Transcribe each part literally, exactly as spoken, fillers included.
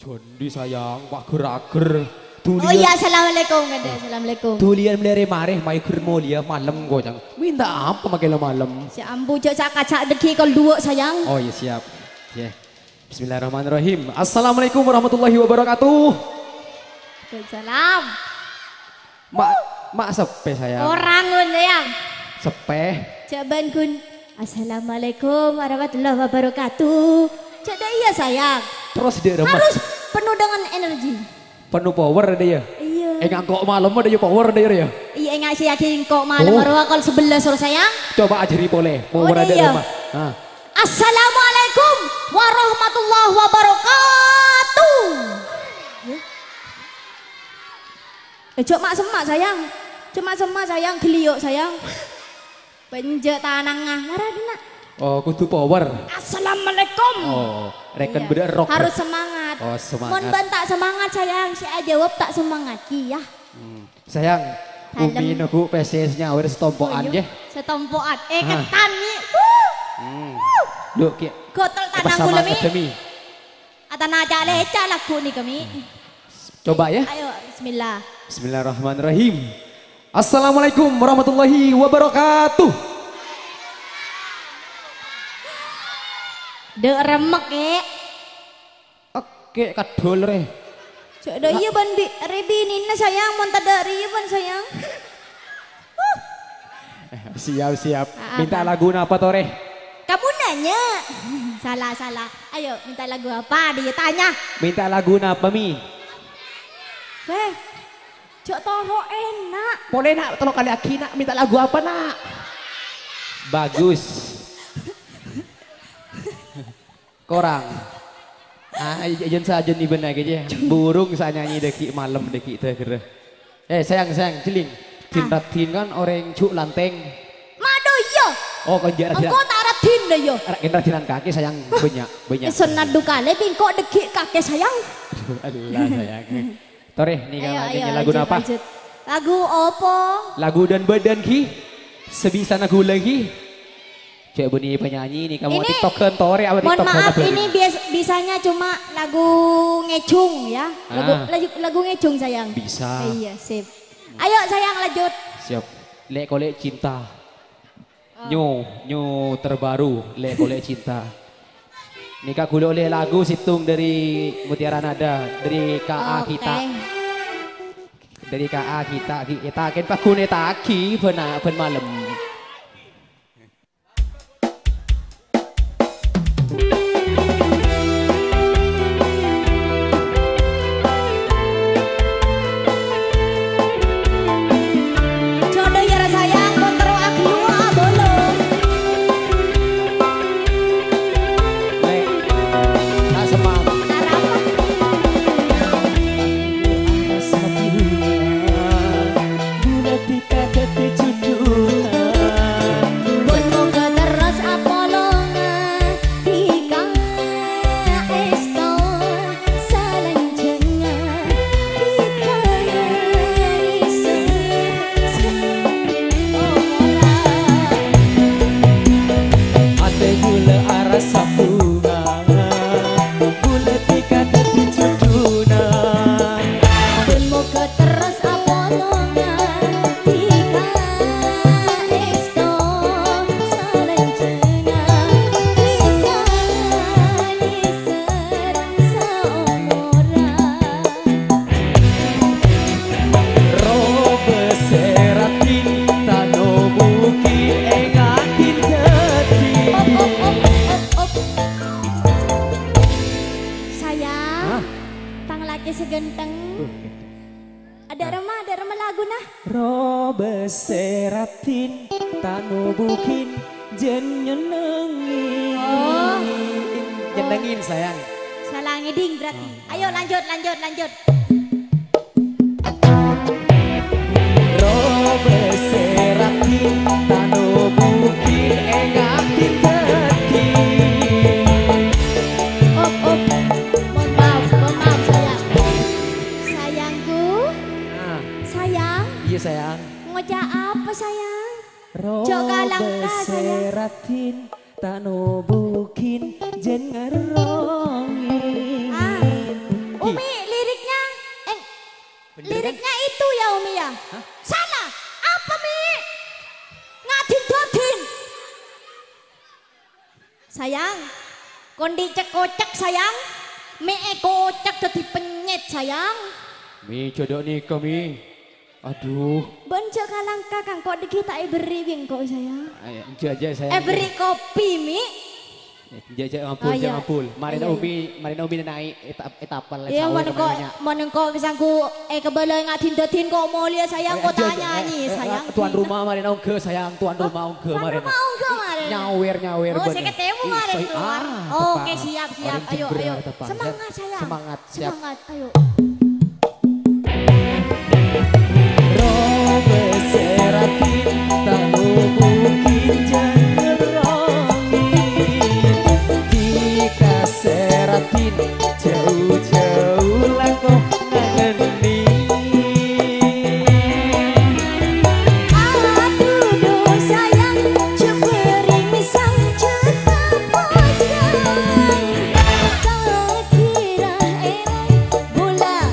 Jondi sayang, Pak Gerager. Oh iya, assalamualaikum kade, assalamualaikum. Tulian melere mareh mai kermolia malam gojang. Minta apa makin malam? Si ambu cak kacak deki kol dua sayang. Oh iya siap. Ya. Yeah. Bismillahirrahmanirrahim. Assalamualaikum warahmatullahi wabarakatuh. Waalaikumsalam. Mak, mak sepe sayang. Orang kun sayang. Sepe. Jaban kun. Assalamualaikum warahmatullahi wabarakatuh. Cak dah iya sayang. Terus dia remas. Harus penuh dengan energi. Penuh power dia ya. Iya. Eh ngangkok malam ada ya power dia ya. Iya enggak sih yakin kok malam oh. Marwa kalau sebelah suruh sayang. Coba ajari boleh. Power oh, ada iya. rumah. Nah. Assalamualaikum warahmatullahi wabarakatuh. Ya. Eh cok mak semak sayang. Cuma semak sayang geliuk sayang. Benjek tanangah ngaradina. Oh, kudu power. Assalamualaikum. Oh, reken iya. beda rock. Harus semangat. Oh, semangat. Mon ban tak semangat sayang, saya jawab tak semangat ki ya. Hmm. Sayang, Umi nuku P C S-nya awet setompokan ya. Setompokan. Eh ketan nih. Hmm. Duk ki. Gotol tanang kula mi. Atana aja leca lagu nih kami. Coba ya. Ayo bismillah. Bismillahirrahmanirrahim. Assalamualaikum warahmatullahi wabarakatuh. Dek remek ya. Oke kadol re. Cok dah iya ban bi rebi nina sayang mon tada iya ban sayang. Siap siap. Minta lagu apa tore? Kamu nanya. Salah salah. Ayo minta lagu apa dia tanya. Minta lagu apa mi? Weh. Cok toho enak. Boleh nak tolong kali aki nak minta lagu apa nak? Bagus. Korang. Ah, jen saja nih benar aja. Burung saya nyanyi deki malam deki teh. Eh sayang sayang celing. Tin ah. ratin kan orang cuk lanteng. Mado yo. Oh kan jarak jarak. Engkau tak ratin deh yo. Ratin ratinan kaki sayang banyak banyak. Senat duka le bingkok deki kaki sayang. Allah sayang. Tore nih kan nyanyi lagu lanjut, apa? Lanjut. Lagu opo? Lagu dan badan ki. Sebisa lagu lagi. Cek bunyi penyanyi nih kamu tiktokan tore awet mohon tiktokan. Maaf ini bias, bisanya cuma lagu ngecung ya. Lagu ah. lagu, lagu ngecung sayang. Bisa. Eh, iya sip. Ayo sayang lanjut. Siap. Lek kolek cinta. Oh. Nyu nyu terbaru lek kolek cinta. Nikah kulo oleh lagu situng dari Mutiara Nada dari K A okay. Kita. Dari K A kita kita ken pakune taki pena pen malam. Ada remah, ada remah lagu nah. Robe seratin tanu bukin jen nyenengin. Oh. Nyenengin sayang. Salah ngeding berarti. Ayo lanjut, lanjut, lanjut. Robe seratin tanu bukin engatin teti. Op, op. Mohon maaf, mohon maaf sayang. Sayangku. Ah. Sayang. Iya sayang. Ngocak apa sayang? Robe seratin tanu bukin jen ngerongin. Ah. gitu ya Umi ya? Hah? Salah. Apa Mi? Ngadin dodin. Sayang, kondi cek kocak sayang. Mi e kocak dadi penyet sayang. Mi jodoh nikah mi. Aduh. Bonjo kalang kakang kok dikit tak beri wing kok sayang. Ayo, aja saya. Eh beri kopi Mi. Jajak ampul, Oh, iya. jangan ampul. Marin Iya, iya. Umi, Marin Umi naik etap etapal lah. Iya mana kok mana kok kesangku eh kebalai ngadin dodin kok mau lihat sayang kok tak nyanyi sayang. Tuan rumah Marin Ongke sayang, tuan rumah Ongke Tuan Marin. rumah Ongke Marin. Nyawer nyawer. Oh, saya ketemu Marin Ih, keluar. ah, Oke, tepat. siap, siap. Orang Ayo, Jember, ayo. tepat. Semangat sayang. Semangat, siap. Semangat, ayo. Robe seratin tak mungkin jangerongi. Kita seratin jauh-jauh lah kok ngangeni. Aduh do sayang cemberi misang cerita pasang. Tak kira enak bola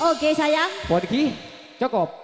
Oke sayang. Podki cukup.